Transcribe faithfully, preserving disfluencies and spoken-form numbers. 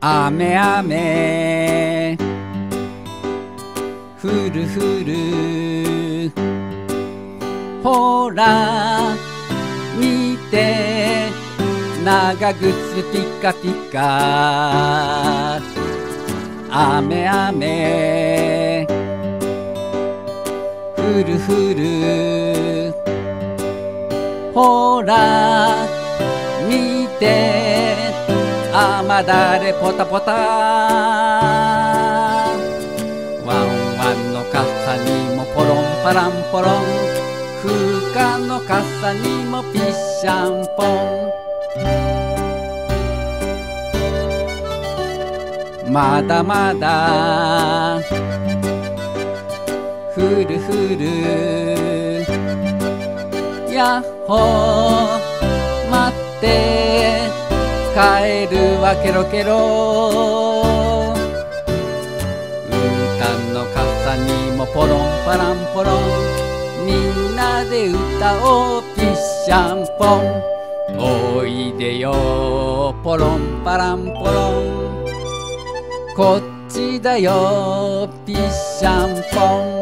雨雨降る降るほら見て長靴ピカピカ雨雨降る降るほら見て雨だれポタポタワンワンの傘にもポロンパランポロン風花の傘にもピッシャンポンまだまだ降る降るやっほー待って帰るわケロケロ歌の傘にもポロンパランポロンみんなで歌おうピッシャンポンおいでよポロンパランポロンこっちだよピッシャンポン